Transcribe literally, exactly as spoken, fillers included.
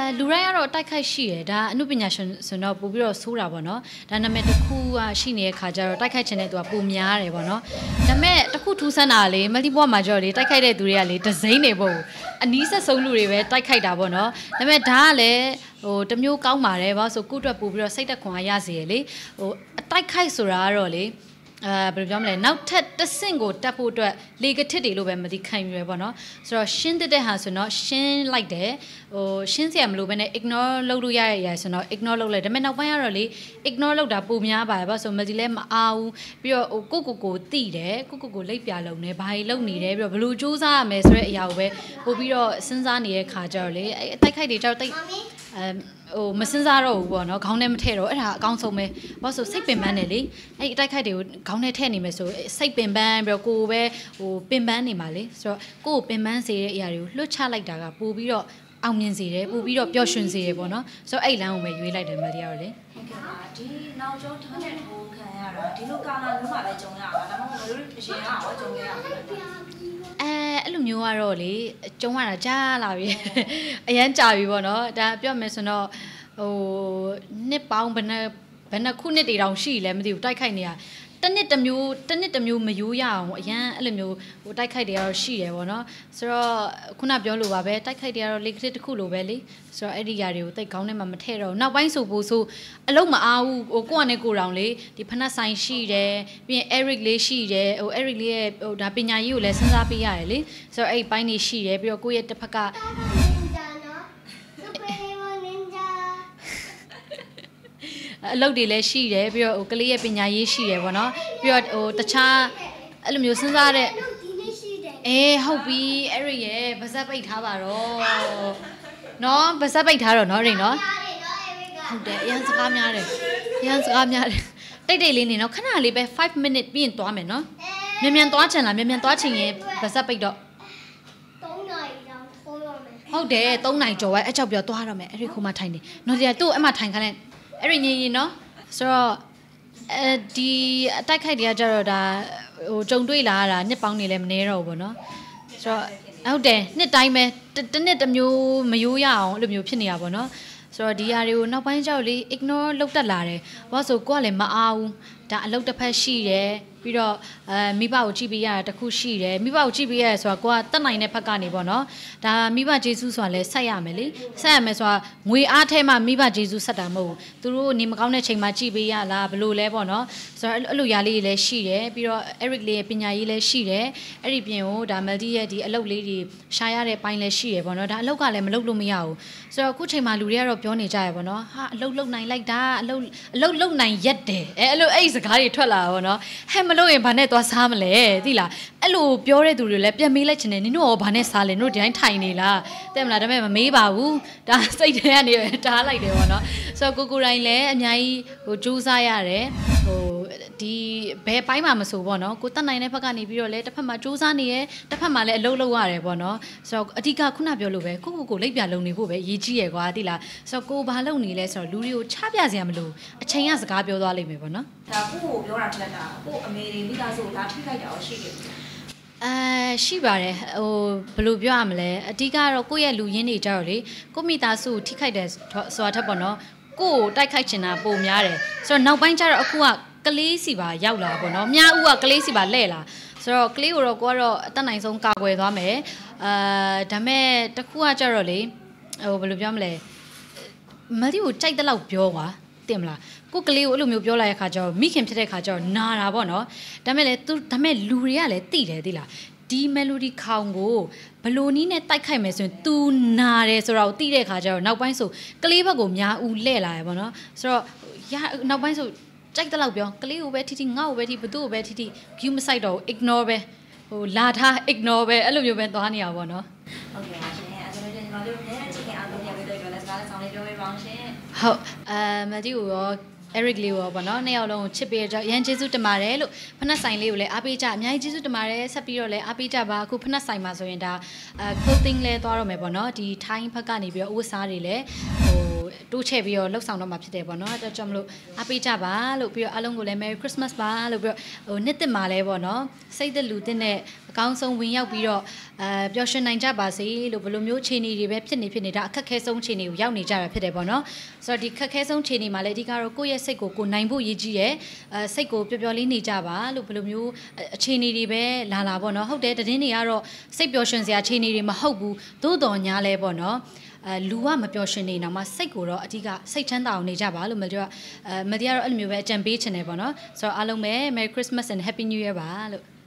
လူတိုင်းကတော့တိုက်ခိုက်ရှိရဒါအမှုပညာရှင်ဆိုတော့ပို့ပြီးတော့ဆိုးတာပေါ့နော်ဒါနာမည်တစ်ခုကရှိနေတဲ့ခါကျတော့တိုက်ခိုက်ခြင်းနဲ့သူကပုံများတယ်ပေါ့နော်ဒါပေမဲ့တစ်ခုထူးဆန်းတာလေမလီပွားမှာကြော်လေတိုက်ခိုက်တဲ့သူတွေကလေဒီဇိန်းတွေပေါ့အနီးဆက်ဆုံးလူတွေပဲတိုက်ခိုက်တာပေါ့နော်ဒါပေမဲ့ဒါကလည်းဟိုတမျိုးကောင်းပါတယ်ဘာလို့ဆိုကိုယ့်အတွက်ပို့ပြီးတော့စိတ်သက်ခွန်အားရစေရလေဟိုအတိုက်ခိုက်ဆိုတာကတော့လေအဲဘယ်လိုပြောမလဲနောက်ထပ်တဆင့်ကိုတက်ဖို့အတွက်လေကထစ်တွေလို့ပဲမသိခံယူရပေါ့နော်ဆိုတော့ရှင်းတဲ့ဟာဆိုတော့ရှင်းလိုက်တယ်ဟိုရှင်းစရာမလိုဘဲနဲ့ ignore လုပ်လို့ရရရဆိုတော့ ignore လုပ်လိုက်ဒါပေမဲ့နောက်ပိုင်းကတော့လေ ignore လုပ်တာပိုများပါတယ်ဘာလို့ဆိုမဒီလဲမအားဘူးပြီးတော့ဟိုကိုကိုကိုတိတယ်ကိုကိုကိုလိပ်ပြလုံနေဘာကြီးလုံနေတယ်ပြီးတော့ဘယ်လိုစူးစမ်းရမယ်ဆိုတဲ့အရာကိုပဲပို့ပြီးတော့စဉ်းစားနေတဲ့ခါကျတော့လေအဲအတိုက်ခိုက်တွေကျတော့တိတ်အဲဟိုမစင်စားတော့ဘူးပေါ့နော်ခေါင်းထဲမထည့်တော့အဲ့ဒါအကောင်းဆုံးပဲဘာလို့ဆိုစိတ်ပင်ပန်းတယ်လေအဲ့အတိုက်ခိုက်တွေကိုခေါင်းထဲထည့်နေမယ်ဆိုစိတ်ပင်ပန်းပြီးတော့ကိုယ်ပဲဟိုပင်ပန်းနေမှာလေဆိုတော့ကိုယ်ပင်ပန်းစေတဲ့အရာတွေကိုလွှတ်ချလိုက်တာကပို့ပြီးတော့အောင်မြင်စေတယ်ပို့ပြီးတော့ပျော်ရွှင်စေတယ်ပေါ့နော်ဆိုတော့အဲ့လမ်းကိုပဲရွေးလိုက်တယ်မတရားတော့လေဟုတ်ကဲ့ပါဒီနောက်ကျောင်းထားတဲ့ဟိုခံရတာဒီလိုကာလာမျိုးမှာပဲကြုံရတာဒါမှမဟုတ်လို့အရင်ကရောကြုံခဲ့ရတာလဲအဲအဲ့လိုမျိုးကတော့လေကျုံရတာကြားလာပြီအရန်ကြာပြီပေါ့နော်ဒါပြောမယ်ဆိုတော့ဟိုနှစ်ပေါင်းဘယ်နှဘယ်နှခုနှစ်တည်တောင်ရှိလဲမသိဘူးတိုက်ခိုက်နေတာတနစ်တစ်မျိုးတနစ်တစ်မျိုးမယိုးရအောင်အရန်အဲ့လိုမျိုးဟိုတိုက်ခိုက်တွေကတော့ရှိတယ်ပေါ့နော်ဆိုတော့ခုနပြောလို့ပါပဲတိုက်ခိုက်တွေကတော့လေကတစ်တစ်ခုလိုပဲလေဆိုတော့အဲ့ဒီຢာတွေကိုတိတ်ခေါင်းထဲမှာမထည့်တော့နောက်ပိုင်းဆိုဖို့ဆိုအလုံးမအားဘူးဟိုကိုယ့်အနေကိုယ်တောင်လေဒီဖနက်ဆိုင်ရှိတယ်ပြီးရင် Eric လေးရှိတယ်ဟို Eric လေးရဲ့ဟိုဒါပညာရေးကိုလည်းစဉ်းစားပေးရတယ်လေဆိုတော့အဲ့ဒီပိုင်းတွေရှိတယ်ပြီးတော့ကိုယ့်ရဲ့တစ်ဖက်ကအလုပ်တွေလည်းရှိတယ်ပြီးတော့ဟိုကလေးရဲ့ပညာရေးရှိတယ်ပေါ့နော်ပြီးတော့ဟိုတခြားအဲ့လိုမျိုးစဉ်းစားတဲ့အေးဟုတ်ပြီအဲ့ရရဲ့ဗဇက်ပိတ်ထားပါတော့နော်ဗဇက်ပိတ်ထားတော့နော်ရိန်နော်ဟုတ်တယ်အရန်စကားများတယ်အရန်စကားများတယ်တိတ်တိတ်လေးနေနော်ခဏလေးပဲfive minute ပြီးရင်သွားမယ်နော်မြန်မြန်သွားချင်လားမြန်မြန်သွားချင်ရင်ဗဇက်ပိတ်တော့သုံးနာရီတောင်ထိုးရမယ်ဟုတ်တယ်သုံးနာရီကျော်ပဲအချောက်ပြောသွားရမယ်အဲ့ဒီခုမှထိုင်နေနော်ဒီကသူ့အမှထိုင်ခိုင်းလိုက်အဲ့ရညင်ရင်နော်ဆိုတော့အဲဒီအတိုက်ခိုက်တွေကကြတော့ဒါဟိုကြုံတွေ့လာရတာနှစ်ပေါင်းနေလည်းမနေတော့ဘူးပေါ့နော်ဆိုတော့ဟုတ်တယ်နှစ်တိုင်းပဲတနှစ်တစ်မျိုးမယိုးရအောင်အဲ့လိုမျိုးဖြစ်နေတာပေါ့နော်ဆိုတော့ဒီຢာတွေကိုနောက်ပိုင်းကျတော့လေ ignore လုပ်တတ်လာတယ်ဘာလို့ဆိုကိုကလည်းမအားဘူးဒါအလုပ်တစ်ဖက်ရှိတယ်ပြီးတော့အဲမိဘကိုကြည့်ပေးရတာတခုရှိတယ်မိဘကိုကြည့်ပေးရဆိုတာကိုကတက်နိုင်တဲ့ဖက်ကနေပေါ့နော်ဒါမိဘဂျေစုဆိုတာလဲဆက်ရမယ်လေဆက်ရမယ်ဆိုတာငွေအားထဲမှာမိဘဂျေစုဆက်တာမဟုတ်ဘူးသူတို့နေမကောင်းတဲ့ချိန်မှာကြည့်ပေးရလားဘလို့လဲပေါ့နော်ဆိုတော့အဲ့လိုຢာလေးတွေလည်းရှိတယ်ပြီးတော့ Eric လေးရဲ့ပညာရေးလည်းရှိတယ်အဲ့ဒီပြင်ကိုဒါ Melody ရဲ့ဒီအလုပ်လေးတွေရှာရတဲ့ပိုင်းလည်းရှိရပေါ့နော်ဒါအလုပ်ကလည်းမလုပ်လို့မရဘူးဆိုတော့အခုချိန်မှာလူတွေကတော့ပြောနေကြရပေါ့နော်ဟာအလုပ်လုပ်နိုင်လိုက်တာအလုပ်အလုပ်လုပ်နိုင်ရက်တယ်အဲအဲ့လိုအဲ့ဒီစကားတွေထွက်လာတာပေါ့နော်ဟဲ့မလို့ရင်ဘာနဲ့သွားစားမလဲသိလားအဲ့လိုပြောတဲ့သူတွေလည်းပြန်မေးလိုက်ချင်တယ်နင်တို့ရောဘာနဲ့စားလဲနင်တို့ဒီတိုင်းထိုင်နေလားတဲ့မလားဒါပေမဲ့မမေးပါဘူးဒါစိတ်ထဲကနေတားလိုက်တယ်ပေါ့နော်ဆိုတော့ကိုကိုတိုင်းလည်းအများကြီးဟိုစူးစမ်းရတယ်ဟိုဒီဘယ်ပိုင်းမှာမဆိုပေါ့နော်ကိုတက်နိုင်တဲ့ဘက်ကနေပြီးတော့လည်းတစ်ဖက်မှာစူးစမ်းနေရဲတစ်ဖက်မှာလည်းအလုပ်လုပ်ရတယ်ပေါ့နော်ဆိုတော့အဓိကခုနပြောလို့ပဲကိုကိုကိုလိပ်ပြလုံနေဖို့ပဲရည်ကြီးရယ်ကွာသိလားဆိုတော့ကိုဘာလုပ်နေလဲဆိုတော့လူတွေကိုချပြစရာမလိုအချိန်ကစကားပြောသွားလိမ့်မယ်ပေါ့နော်ဒါကိုကိုပြောတာထက်တာကိုအမေတွေမိသားစုဒါထိခိုက်တာရောရှိတယ်အဲရှိပါတယ်ဟိုဘယ်လိုပြောရမလဲအဓိကတော့ကိုယ့်ရဲ့လူရင်းတွေကြတော့လေကိုမိသားစုထိခိုက်တယ်ဆိုတာထက်ပေါ့နော်ကိုကိုတိုက်ခိုက်ချင်တာပုံများတယ်ဆိုတော့နောက်ပိုင်းကျတော့အခုကကလေးစီပါရောက်လာပေါ့နော်မြားဦးကကလေးစီပါလဲ့လာဆိုတော့ကလေးကိုတော့ကိုကတော့အသက်နိုင်ဆုံးကာကွယ်သွားမယ်အာဒါမဲ့တခုကကြတော့လေဟိုဘယ်လိုပြောမလဲမဒီကိုကြိုက်တဲ့လောက်ပြောပါတင်မလားကိုကလေးကိုအဲ့လိုမျိုးပြောလိုက်ရခါကျတော့မိခင်ဖြစ်တဲ့ခါကျတော့နာတာပေါ့နော်ဒါမဲ့လေသူဒါမဲ့လူတွေကလည်းတိတယ်သိလားဒီ melody ခေါင်ကိုဘလို့နီးနဲ့တိုက်ခိုက်မယ်ဆိုရင် तू နာတယ်ဆိုတော့တိတဲ့ခါကျတော့နောက်ပိုင်းဆိုကလေးဘက်ကိုများဦးလဲ့လာရပေါ့နော်ဆိုတော့ရနောက်ပိုင်းဆိုကြိုက်တဲ့လောက်ပြောကလေးကိုပဲထိထိငါ့ကိုပဲထိဘသူ့ကိုပဲထိထိ view မဆိုင်တော့ ignore ပဲဟိုလာထား ignore ပဲအဲ့လိုမျိုးပဲသွားနေရပါပေါ့နော်ဟုတ်ကဲ့ပါရှင်အဲ့ဒါဆိုရင်ကျွန်တော်တို့လည်းချစ်ခင်အားလုံးပြပေးတော့လည်းစကားလည်းဆောင်လေးပြောပေးပါအောင်ရှင်ဟုတ်အဲမဒီကိုရော Eric လေးရောပေါ့နော်နှစ်ယောက်လုံးကိုချစ်ပေးကြရန်ကျေးဇူးတင်ပါတယ်လို့ဖနက်ဆိုင်လေးကိုလည်းအားပေးကြအများကြီးကျေးဇူးတင်ပါတယ်ဆက်ပြီးတော့လည်းအားပေးကြပါအခုဖနက်ဆိုင်မှာဆိုရင်ဒါအဲ clothing လဲသွားတော့မယ်ပေါ့နော်ဒီ Thai ဘက်ကနေပြီးတော့ဥဝတ်စားတွေလည်းဟိုတိုးချဲ့ပြီးတော့လှုပ်ဆောင်တော့မှာဖြစ်တယ်ပေါ့နော်အဲ့တော့ကြောင့်မလို့အားပေးကြပါလို့ပြီးတော့အားလုံးကိုလည်း Merry Christmas ပါလို့ပြီးတော့ဟိုနှစ်သက်မှာလဲပေါ့နော်စိတ်သက်လူသက်နဲ့အကောင်းဆုံးဝင်ရောက်ပြီးတော့အဲပျော်ရွှင်နိုင်ကြပါစေလို့ဘယ်လိုမျိုးခြေနေတွေပဲဖြစ်နေဖြစ်နေတာအခက်ခဲဆုံးခြေနေကိုရောက်နေကြတာဖြစ်တယ်ပေါ့နော်ဆိုတော့ဒီခက်ခဲဆုံးခြေနေမှာလည်းအဓိကတော့ကိုယ့်ရဲ့စိတ်ကိုကိုနိုင်ဖို့ရည်ကြီးရဲ့အဲစိတ်ကိုပျော်ပျော်လေးနေကြပါလို့ဘယ်လိုမျိုးအခြေအနေတွေပဲလာလာပေါ့နော်ဟုတ်တယ်တည်င်းတွေကတော့စိတ်ပျော်ရွှင်စရာအခြေအနေတွေမဟုတ်ဘူးသို့တော်ညာလဲပေါ့နော်အဲလူကမပျော်ရွှင်နေတော့မှစိတ်ကိုတော့အဓိကစိတ်ချမ်းသာအောင်နေကြပါလို့မပြောအဲမတရားတော့အဲ့လိုမျိုးပဲအကြံပေးချင်တယ်ပေါ့နော်ဆိုတော့အားလုံးပဲ Merry Christmas and Happy New Year ပါလို့